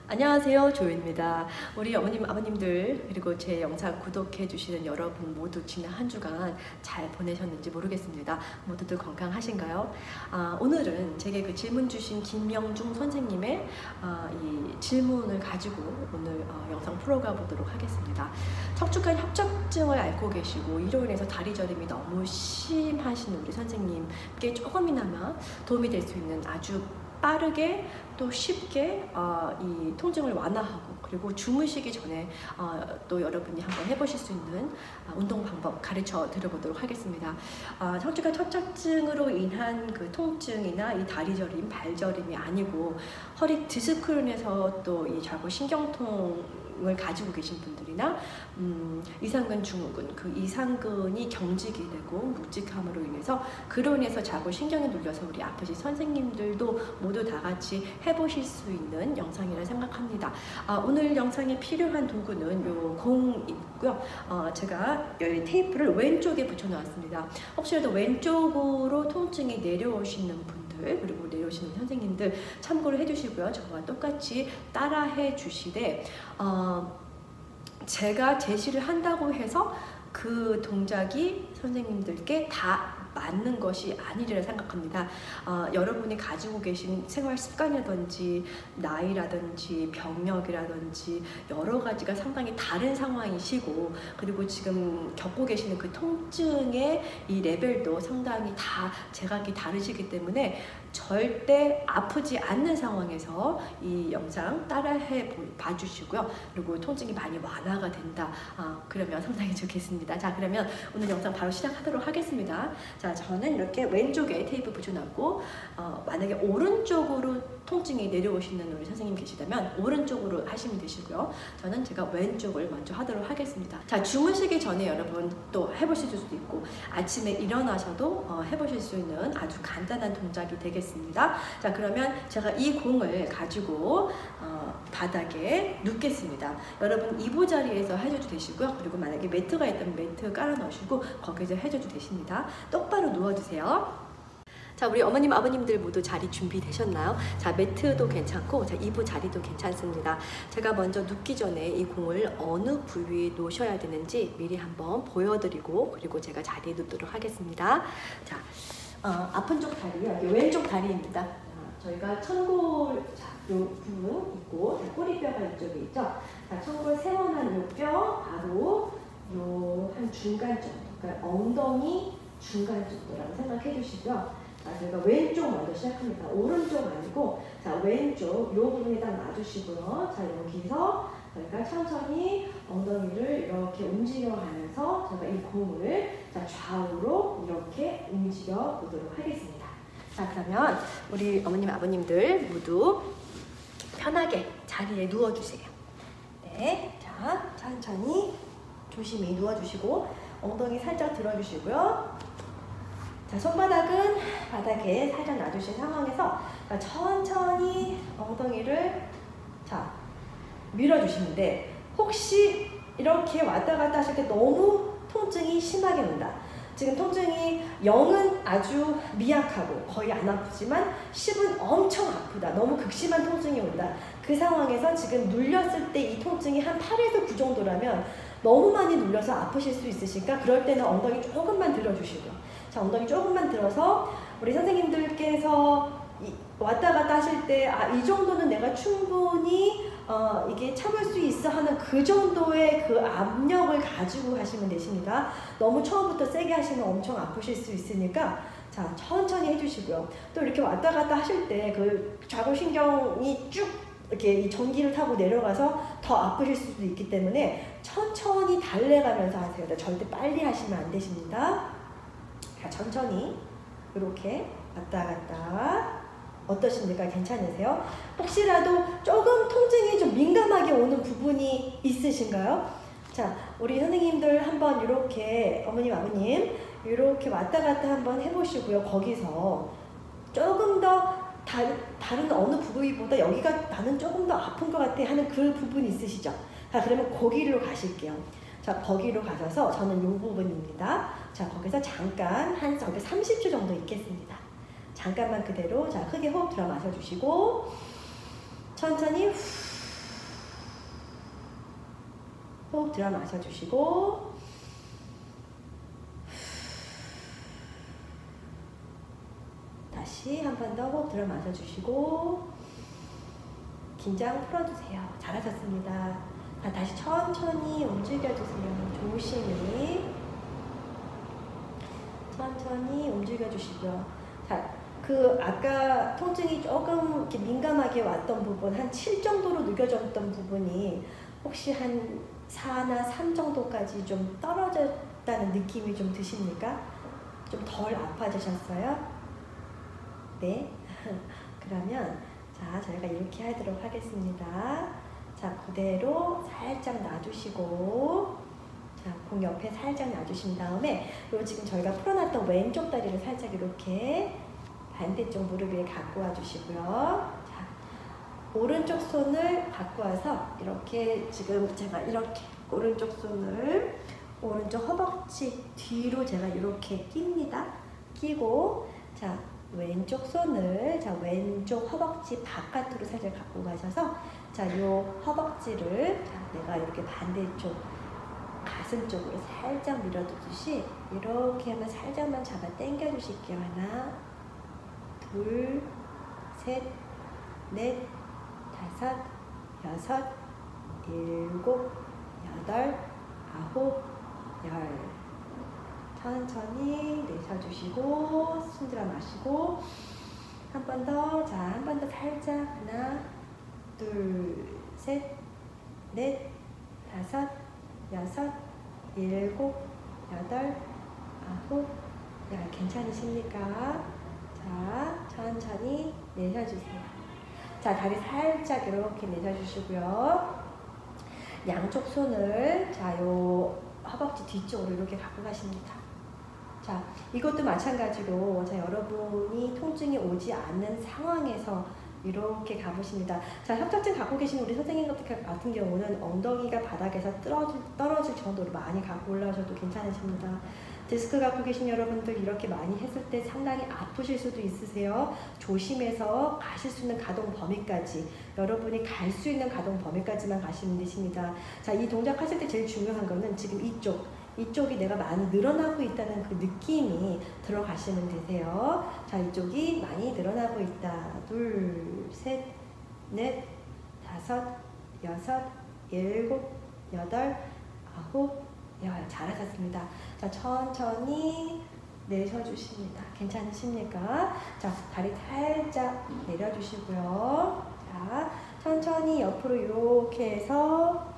안녕하세요, 조윤입니다. 우리 어머님, 아버님들 그리고 제 영상 구독해 주시는 여러분 모두 지난 한 주간 잘 보내셨는지 모르겠습니다. 모두들 건강하신가요? 오늘은 제게 그 질문 주신 김명중 선생님의 이 질문을 가지고 오늘 영상 풀어가 보도록 하겠습니다. 척추관 협착증을 앓고 계시고 이로 인해서 다리 저림이 너무 심하신 우리 선생님께 조금이나마 도움이 될 수 있는 아주 빠르게 또 쉽게 이 통증을 완화하고 그리고 주무시기 전에 또 여러분이 한번 해보실 수 있는 운동 방법 가르쳐 드려보도록 하겠습니다. 척추관 협착증으로 인한 그 통증이나 이 다리 저림, 발 저림이 아니고 허리 디스크로 인해서 또 이 좌골 신경통을 가지고 계신 분들이나 이상근 증후군, 그 이상근이 경직이 되고 묵직함으로 인해서 그로 인해서 좌골 신경이 눌려서 우리 아프신 선생님들도 모두 다 같이 해보실 수 있는 영상이라 생각합니다. 오늘 영상에 필요한 도구는 요 공이고요. 제가 여기 테이프를 왼쪽에 붙여 놓았습니다. 혹시라도 왼쪽으로 통증이 내려오시는 분들 그리고 내려오시는 선생님들 참고를 해주시고요. 저와 똑같이 따라해 주시되 제가 제시를 한다고 해서 그 동작이 선생님들께 다 맞는 것이 아니리라 생각합니다. 여러분이 가지고 계신 생활 습관이라든지 나이라든지 병력이라든지 여러 가지가 상당히 다른 상황이시고 그리고 지금 겪고 계시는 그 통증의 이 레벨도 상당히 다 제각기 다르시기 때문에 절대 아프지 않는 상황에서 이 영상 따라해 봐주시고요. 그리고 통증이 많이 완화가 된다. 그러면 상당히 좋겠습니다. 자, 그러면 오늘 영상 바로 시작하도록 하겠습니다. 자, 저는 이렇게 왼쪽에 테이프 붙여놨고 만약에 오른쪽으로 통증이 내려오시는 우리 선생님 계시다면 오른쪽으로 하시면 되시고요. 저는 제가 왼쪽을 먼저 하도록 하겠습니다. 자, 주무시기 전에 여러분 또 해보실 수도 있고 아침에 일어나셔도 해보실 수 있는 아주 간단한 동작이 되겠습니다. 자, 그러면 제가 이 공을 가지고 바닥에 눕겠습니다. 여러분 이부자리에서 해줘도 되시고요. 그리고 만약에 매트가 있다면 매트 깔아 넣으시고 거기서 해줘도 되십니다. 똑바로 누워주세요. 자, 우리 어머님, 아버님들 모두 자리 준비되셨나요? 자, 매트도 괜찮고, 자, 이부 자리도 괜찮습니다. 제가 먼저 눕기 전에 이 공을 어느 부위에 놓으셔야 되는지 미리 한번 보여드리고, 그리고 제가 자리에 눕도록 하겠습니다. 자, 아픈 쪽 다리요. 여기 왼쪽 다리입니다. 저희가 천골, 자, 요 부분 있고, 자, 꼬리뼈가 이쪽에 있죠? 자, 천골 세원한 요 뼈, 바로 요 한 중간 정도, 그러니까 엉덩이 중간 정도라고 생각해 주시고요. 자, 저희가 왼쪽 먼저 시작합니다. 오른쪽 아니고, 자, 왼쪽 요 부분에 딱 놔주시고요. 자, 여기서 저희가 천천히 엉덩이를 이렇게 움직여가면서 제가 이 공을 자, 좌우로 이렇게 움직여 보도록 하겠습니다. 자, 그러면 우리 어머님, 아버님들 모두 편하게 자리에 누워주세요. 네, 자, 천천히 조심히 누워주시고 엉덩이 살짝 들어주시고요. 자, 손바닥은 바닥에 살짝 놔주신 상황에서 자, 천천히 엉덩이를 자, 밀어주시는데 혹시 이렇게 왔다 갔다 하실 때 너무 통증이 심하게 온다. 지금 통증이 0은 아주 미약하고 거의 안 아프지만 10은 엄청 아프다. 너무 극심한 통증이 온다. 그 상황에서 지금 눌렸을 때 이 통증이 한 8에서 9 정도라면 너무 많이 눌려서 아프실 수 있으시니까 그럴 때는 엉덩이 조금만 들어주시고요. 자, 엉덩이 조금만 들어서 우리 선생님들께서 왔다 갔다 하실 때 이 정도는 내가 충분히 이게 참을 수 있어 하는 그 정도의 그 압력을 가지고 하시면 되십니다. 너무 처음부터 세게 하시면 엄청 아프실 수 있으니까 자, 천천히 해주시고요. 또 이렇게 왔다 갔다 하실 때 그 좌골신경이 쭉 이렇게 이 전기를 타고 내려가서 더 아프실 수도 있기 때문에 천천히 달래가면서 하세요. 절대 빨리 하시면 안 되십니다. 자, 천천히 이렇게 왔다 갔다 어떠십니까? 괜찮으세요? 혹시라도 조금 통증이 좀 민감하게 오는 부분이 있으신가요? 자, 우리 선생님들 한번 이렇게 어머님, 아버님 이렇게 왔다 갔다 한번 해보시고요. 거기서 조금 더 다른 어느 부위보다 여기가 나는 조금 더 아픈 것 같아 하는 그 부분 있으시죠? 자, 그러면 거기로 가실게요. 자, 거기로 가셔서 저는 이 부분입니다. 자, 거기서 잠깐 한 30초 정도 있겠습니다. 잠깐만 그대로 자, 크게 호흡 들어 마셔주시고 천천히 후 호흡 들어 마셔주시고 다시 한 번 더 호흡 들어 마셔주시고 긴장 풀어주세요. 잘하셨습니다. 자, 다시 천천히 움직여주세요. 조심히 천천히 움직여주시고요. 자, 아까 통증이 조금 이렇게 민감하게 왔던 부분, 한 7 정도로 느껴졌던 부분이 혹시 한 4나 3 정도까지 좀 떨어졌다는 느낌이 좀 드십니까? 좀 덜 아파지셨어요? 네. 그러면 자, 저희가 이렇게 하도록 하겠습니다. 자, 그대로 살짝 놔주시고 자, 공 옆에 살짝 놔주신 다음에 요 지금 저희가 풀어놨던 왼쪽 다리를 살짝 이렇게 반대쪽 무릎 위에 갖고 와주시고요. 자, 오른쪽 손을 갖고 와서 이렇게 지금 제가 이렇게 오른쪽 손을 오른쪽 허벅지 뒤로 제가 이렇게 낍니다. 끼고 자, 왼쪽 손을 자, 왼쪽 허벅지 바깥으로 살짝 갖고 가셔서 자, 요 허벅지를 자, 내가 이렇게 반대쪽 가슴 쪽으로 살짝 밀어두듯이 이렇게 하면 살짝만 잡아 당겨 주실게요. 하나, 둘, 셋, 넷, 다섯, 여섯, 일곱, 여덟, 아홉, 열. 천천히 내쉬어주시고 숨 들어 마시고 한 번 더, 자, 한 번 더 살짝 하나, 둘, 셋, 넷, 다섯, 여섯, 일곱, 여덟, 아홉, 열. 괜찮으십니까? 자, 천천히 내쉬어주세요. 자, 다리 살짝 이렇게 내쉬어주시고요. 양쪽 손을 자, 요 허벅지 뒤쪽으로 이렇게 갖고 가십니다. 자, 이것도 마찬가지로 자, 여러분이 통증이 오지 않는 상황에서 이렇게 가보십니다. 자, 협착증 갖고 계신 우리 선생님 같은 경우는 엉덩이가 바닥에서 떨어질 정도로 많이 갖고 올라오셔도 괜찮으십니다. 디스크 갖고 계신 여러분들 이렇게 많이 했을 때 상당히 아프실 수도 있으세요. 조심해서 가실 수 있는 가동 범위까지 여러분이 갈 수 있는 가동 범위까지만 가시면 되십니다. 자, 이 동작 하실 때 제일 중요한 거는 지금 이쪽이 내가 많이 늘어나고 있다는 그 느낌이 들어가시면 되세요. 자, 이쪽이 많이 늘어나고 있다. 둘, 셋, 넷, 다섯, 여섯, 일곱, 여덟, 아홉, 열. 잘하셨습니다. 자, 천천히 내쉬어주십니다. 괜찮으십니까? 자, 다리 살짝 내려주시고요. 자, 천천히 옆으로 이렇게 해서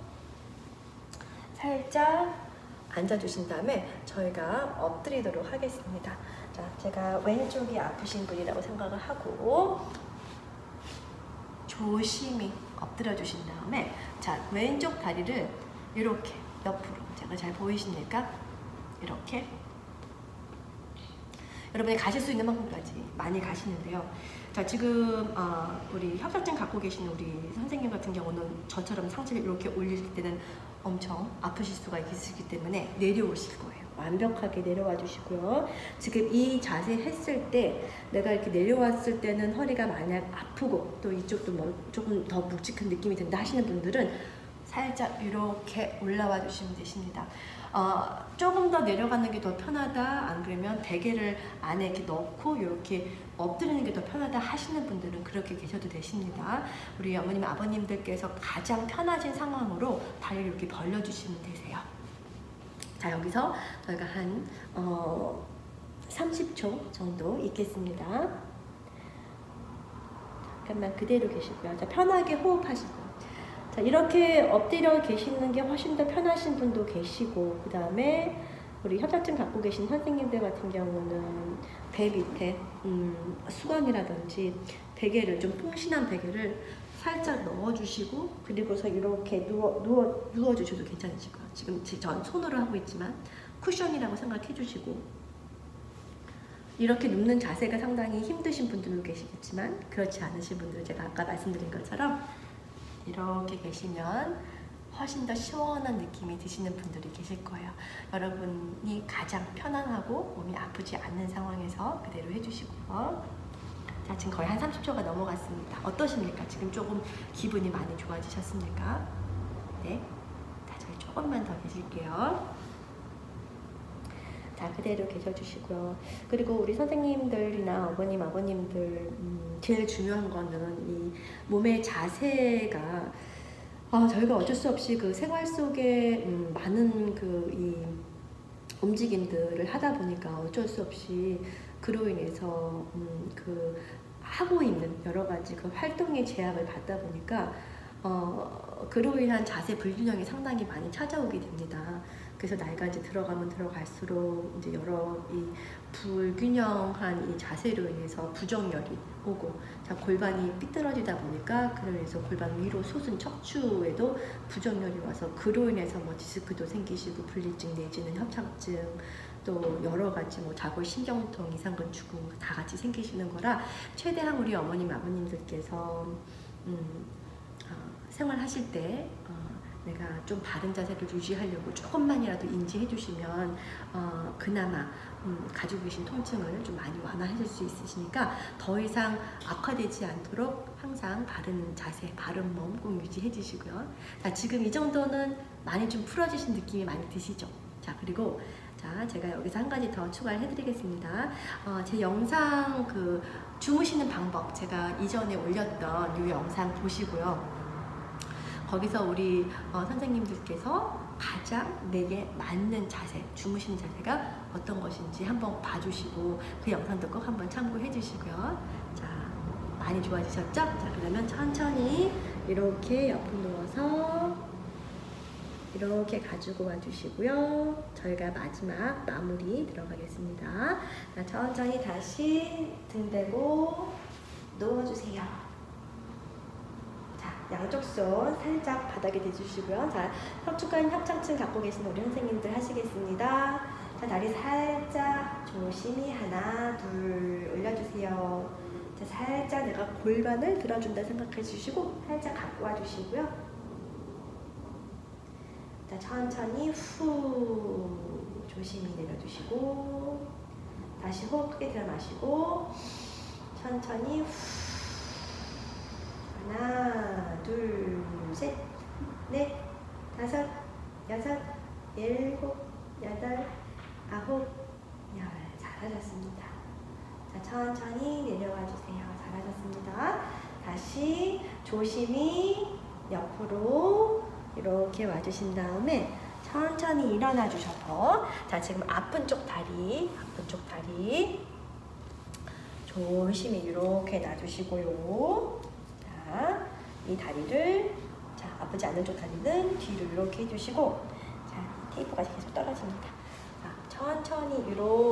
살짝 앉아주신 다음에 저희가 엎드리도록 하겠습니다. 자, 제가 왼쪽이 아프신 분이라고 생각을 하고 조심히 엎드려 주신 다음에 자, 왼쪽 다리를 이렇게 옆으로 제가 잘 보이십니까? 이렇게 여러분이 가실 수 있는 만큼까지 많이 가시는데요. 자, 지금 우리 협착증 갖고 계신 우리 선생님 같은 경우는 저처럼 상체를 이렇게 올리실 때는 엄청 아프실 수가 있기 때문에 내려오실 거예요. 완벽하게 내려와 주시고요. 지금 이 자세 했을 때 내가 이렇게 내려왔을 때는 허리가 만약 아프고 또 이쪽도 뭐 조금 더 묵직한 느낌이 든다 하시는 분들은 살짝 이렇게 올라와 주시면 되십니다. 조금 더 내려가는 게 더 편하다, 안 그러면 베개를 안에 이렇게 넣고 이렇게 엎드리는 게 더 편하다 하시는 분들은 그렇게 계셔도 되십니다. 우리 어머님, 아버님들께서 가장 편하신 상황으로 다리를 이렇게 벌려주시면 되세요. 자, 여기서 저희가 한 30초 정도 있겠습니다. 잠깐만 그대로 계시고요. 자, 편하게 호흡하시고. 자, 이렇게 엎드려 계시는 게 훨씬 더 편하신 분도 계시고, 그 다음에 우리 협착증 갖고 계신 선생님들 같은 경우는 배 밑에 수건이라든지 베개를, 좀 푹신한 베개를 살짝 넣어주시고, 그리고서 이렇게 누워주셔도 괜찮으시고요. 지금 전 손으로 하고 있지만 쿠션이라고 생각해 주시고, 이렇게 눕는 자세가 상당히 힘드신 분들도 계시겠지만 그렇지 않으신 분들은 제가 아까 말씀드린 것처럼 이렇게 계시면 훨씬 더 시원한 느낌이 드시는 분들이 계실 거예요. 여러분이 가장 편안하고 몸이 아프지 않는 상황에서 그대로 해주시고요. 자, 지금 거의 한 30초가 넘어갔습니다. 어떠십니까? 지금 조금 기분이 많이 좋아지셨습니까? 네. 자, 저희 좀 조금만 더 계실게요. 자, 그대로 계셔주시고요. 그리고 우리 선생님들이나 어머님, 아버님들 제일 중요한 거는 이 몸의 자세가 저희가 어쩔 수 없이 그 생활 속에 많은 이 움직임들을 하다 보니까 어쩔 수 없이 그로 인해서 그 하고 있는 여러 가지 그 활동의 제약을 받다 보니까 그로 인한 자세 불균형이 상당히 많이 찾아오게 됩니다. 그래서 나이가 이제 들어가면 들어갈수록 이제 여러 이 불균형한 이 자세로 인해서 부정열이 오고, 자, 골반이 삐뚤어지다 보니까 그로 인해서 골반 위로 솟은 척추에도 부정열이 와서 그로 인해서 뭐 디스크도 생기시고 불리증 내지는 협착증, 또 여러 가지 뭐 자골신경통, 이상근축증 다 같이 생기시는 거라, 최대한 우리 어머님, 아버님들께서 생활하실 때 내가 좀 바른 자세를 유지하려고 조금만이라도 인지해 주시면 그나마 가지고 계신 통증을 좀 많이 완화하실 수 있으시니까 더 이상 악화되지 않도록 항상 바른 자세, 바른 몸 꼭 유지해 주시고요. 자, 지금 이 정도는 많이 좀 풀어지신 느낌이 많이 드시죠? 자, 그리고 자, 제가 여기서 한 가지 더 추가를 해드리겠습니다. 제 영상 그 주무시는 방법, 제가 이전에 올렸던 이 영상 보시고요. 거기서 우리 선생님들께서 가장 내게 맞는 자세, 주무시는 자세가 어떤 것인지 한번 봐주시고 그 영상도 꼭 한번 참고해 주시고요. 자, 많이 좋아지셨죠? 자, 그러면 천천히 이렇게 옆으로 누워서 이렇게 가지고 와주시고요. 저희가 마지막 마무리 들어가겠습니다. 자, 천천히 다시 등 대고 누워주세요. 양쪽 손 살짝 바닥에 대주시고요. 자, 척추관 협착증 갖고 계신 우리 선생님들 하시겠습니다. 자, 다리 살짝 조심히 하나, 둘 올려주세요. 자, 살짝 내가 골반을 들어준다 생각해 주시고 살짝 갖고 와주시고요. 자, 천천히 후 조심히 내려주시고 다시 호흡 크게 들어 마시고 천천히 후 하나, 둘, 셋, 넷, 다섯, 여섯, 일곱, 여덟, 아홉, 열. 잘하셨습니다. 자, 천천히 내려와 주세요. 잘하셨습니다. 다시 조심히 옆으로 이렇게 와주신 다음에 천천히 일어나 주셔서, 자, 지금 아픈 쪽 다리 조심히 이렇게 놔주시고요. 이 다리를, 자, 아프지 않은 쪽 다리는 뒤로 이렇게 해주시고, 자, 테이프가 계속 떨어집니다. 자, 천천히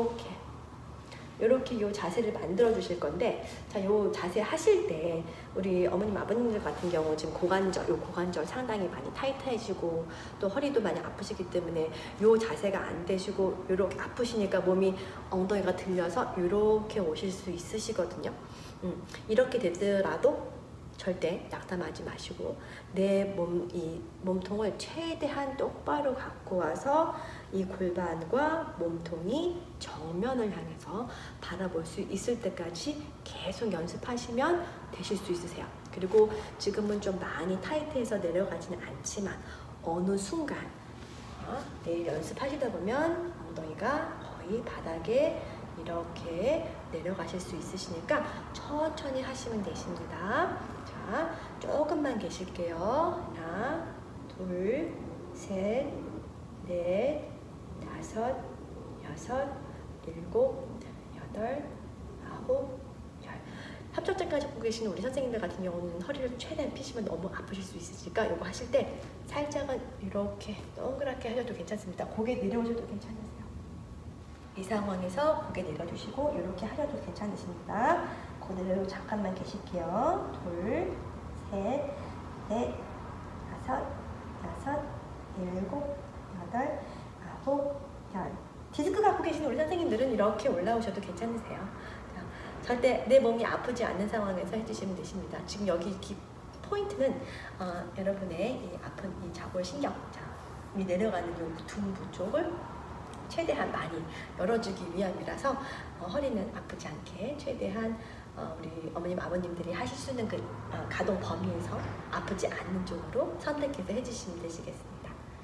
이렇게 이 자세를 만들어 주실 건데, 자, 이 자세 하실 때 우리 어머님, 아버님들 같은 경우 지금 고관절 상당히 많이 타이트해지고 또 허리도 많이 아프시기 때문에 이 자세가 안 되시고 이렇게 아프시니까 몸이 엉덩이가 들려서 이렇게 오실 수 있으시거든요. 이렇게 되더라도 절대 낙담하지 마시고 내 이 몸통을 최대한 똑바로 갖고 와서 이 골반과 몸통이 정면을 향해서 바라볼 수 있을 때까지 계속 연습하시면 되실 수 있으세요. 그리고 지금은 좀 많이 타이트해서 내려가지는 않지만 어느 순간 내일 연습하시다 보면 엉덩이가 거의 바닥에 이렇게 내려가실 수 있으시니까 천천히 하시면 되십니다. 자, 조금만 계실게요. 하나, 둘, 셋, 넷, 다섯, 여섯, 일곱, 여덟, 아홉, 열. 협착증까지 갖고 계시는 우리 선생님들 같은 경우는 허리를 최대한 펴시면 너무 아프실 수 있으니까 이거 하실 때 살짝은 이렇게 동그랗게 하셔도 괜찮습니다. 고개 내려오셔도 괜찮으세요. 이 상황에서 고개 내려주시고 이렇게 하셔도 괜찮으십니다. 그대로 잠깐만 계실게요. 둘, 셋, 넷, 다섯, 여섯, 일곱, 여덟, 아홉, 열. 디스크 갖고 계신 우리 선생님들은 이렇게 올라오셔도 괜찮으세요. 자, 절대 내 몸이 아프지 않는 상황에서 해주시면 되십니다. 지금 여기 포인트는 여러분의 이 아픈 이 자골신경, 자, 이 내려가는 이 둔부 쪽을 최대한 많이 열어주기 위함이라서 허리는 아프지 않게 최대한 우리 어머님, 아버님들이 하실 수 있는 그 가동 범위에서 아프지 않는 쪽으로 선택해서 해주시면 되시겠습니다.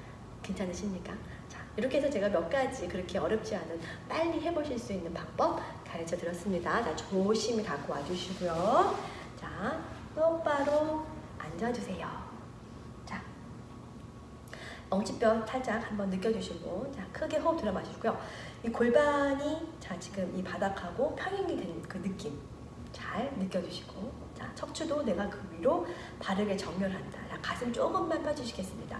괜찮으십니까? 자, 이렇게 해서 제가 몇 가지 그렇게 어렵지 않은 빨리 해보실 수 있는 방법 가르쳐 드렸습니다. 자, 조심히 갖고 와주시고요. 자, 똑바로 앉아주세요. 자, 엉치뼈 살짝 한번 느껴주시고, 자, 크게 호흡 들어 마시고요. 이 골반이 자 지금 이 바닥하고 평행이 된 그 느낌 잘 느껴주시고, 자, 척추도 내가 그 위로 바르게 정렬한다. 자, 가슴 조금만 펴주시겠습니다.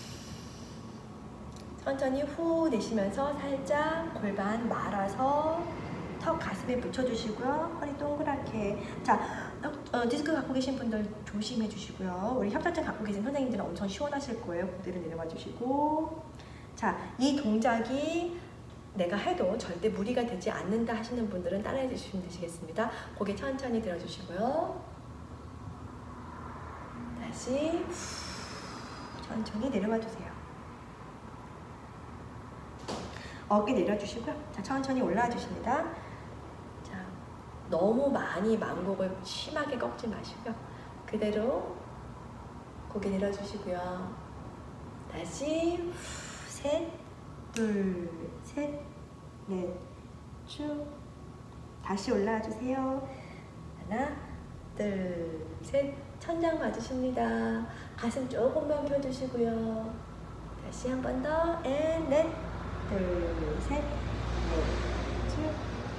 천천히 후 내쉬면서 살짝 골반 말아서 턱 가슴에 붙여주시고요. 허리 동그랗게. 자, 디스크 갖고 계신 분들 조심해 주시고요. 우리 협착증 갖고 계신 선생님들은 엄청 시원하실 거예요. 고개를 내려봐 주시고. 자, 이 동작이 내가 해도 절대 무리가 되지 않는다 하시는 분들은 따라해 주시면 되시겠습니다. 고개 천천히 들어주시고요. 다시 천천히 내려와 주세요. 어깨 내려주시고요. 자, 천천히 올라와 주십니다. 자, 너무 많이 만곡을 심하게 꺾지 마시고요. 그대로 고개 내려주시고요. 다시 셋, 둘, 셋, 넷, 쭉 다시 올라와 주세요. 하나, 둘, 셋. 천장 맞으십니다. 가슴 조금만 펴주시고요. 다시 한 번 더. 앤 넷, 둘, 셋, 넷, 쭉.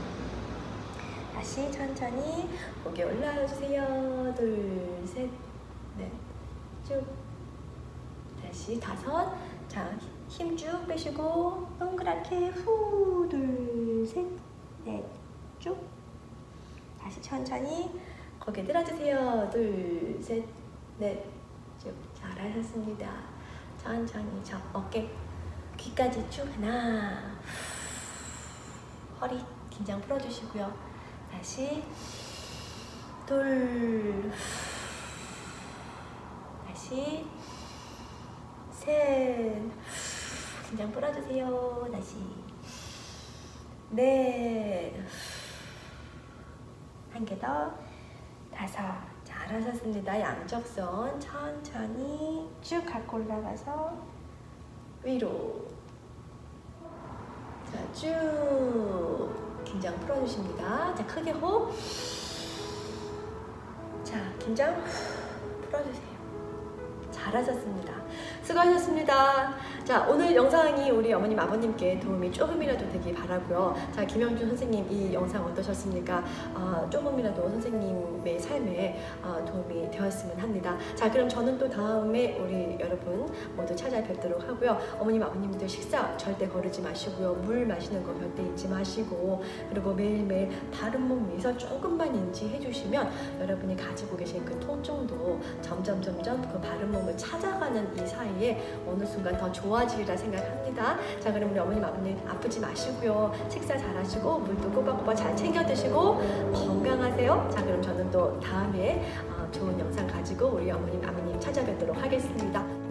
다시 천천히 고개 올라와 주세요. 둘, 셋, 넷, 쭉. 다시 다섯. 자, 힘 쭉 빼시고 동그랗게 후, 둘, 셋, 넷, 쭉. 다시 천천히 고개 들어주세요. 둘, 셋, 넷, 쭉. 잘하셨습니다. 천천히 저 어깨 귀까지 쭉. 하나, 허리 긴장 풀어주시고요. 다시 둘, 다시 셋, 긴장 풀어주세요. 다시 넷, 한 개 더, 다섯. 잘하셨습니다. 양쪽선 천천히 쭉 갖고 올라가서 위로. 자, 쭉 긴장 풀어주십니다. 자, 크게 호흡. 자, 긴장 풀어주세요. 잘하셨습니다. 수고하셨습니다. 자, 오늘 영상이 우리 어머님, 아버님께 도움이 조금이라도 되길 바라고요. 자, 김영준 선생님 이 영상 어떠셨습니까? 조금이라도 선생님의 삶에 도움이 되었으면 합니다. 자, 그럼 저는 또 다음에 우리 여러분 모두 찾아뵙도록 하고요. 어머님, 아버님들 식사 절대 거르지 마시고요. 물 마시는 거 절대 잊지 마시고, 그리고 매일매일 바른 몸 위해서 조금만 인지해 주시면 여러분이 가지고 계신 그 통증도 점점 그 바른 몸을 찾아가는 이 사이에 어느 순간 더 좋아지리라 생각합니다. 자, 그럼 우리 어머님, 아버님 아프지 마시고요. 식사 잘하시고 물도 꼬박꼬박 잘 챙겨 드시고 건강하세요. 자, 그럼 저는 또 다음에 좋은 영상 가지고 우리 어머님, 아버님 찾아뵙도록 하겠습니다.